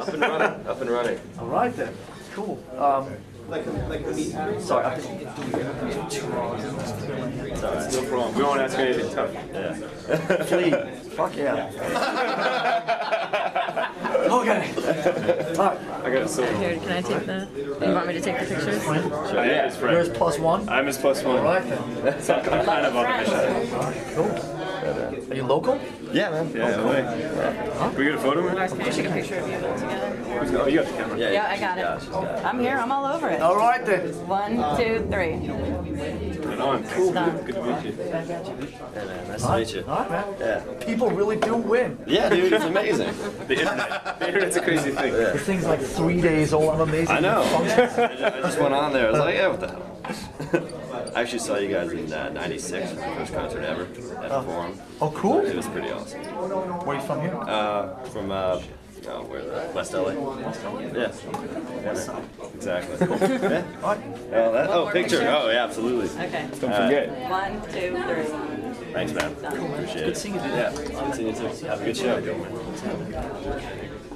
Up and running. Up and running. All right then. Cool. Sorry, I think No problem. We won't ask anything tough. Yeah. please. Fuck yeah. Okay. All right. I got a silver. Here, can I take the? You want me to take the pictures? Sure. Yeah, it's Where's right. +1? I'm his +1. All right then. I'm kind of on the mission. All right, cool. Are you local? Yeah, man. Yeah, LA. Can we get a photo, man? Can I take a picture of you together? Oh, you got the camera. Yeah, I got it. I'm here. I'm all over it. All right then. 1, 2, 3. Right on. Cool. Done. Good to meet you. Yeah, man. Nice to meet you. All right, man. Yeah. People really do win. Yeah, dude, it's amazing. The internet. The internet's a crazy thing. This thing's like 3 days old. I'm amazing. I know. I just went on there. I was like, yeah, what the hell? I actually saw you guys in '96, the first concert ever at the Forum. Oh, cool. It was pretty awesome. Where are you from here? From West LA. Yeah. Exactly. Yeah. Oh, picture. Oh, yeah, absolutely. Okay. Don't forget. 1, 2, 3. Thanks, man. Appreciate it. Good seeing you, dude. Yeah, good seeing you too. Have a good show.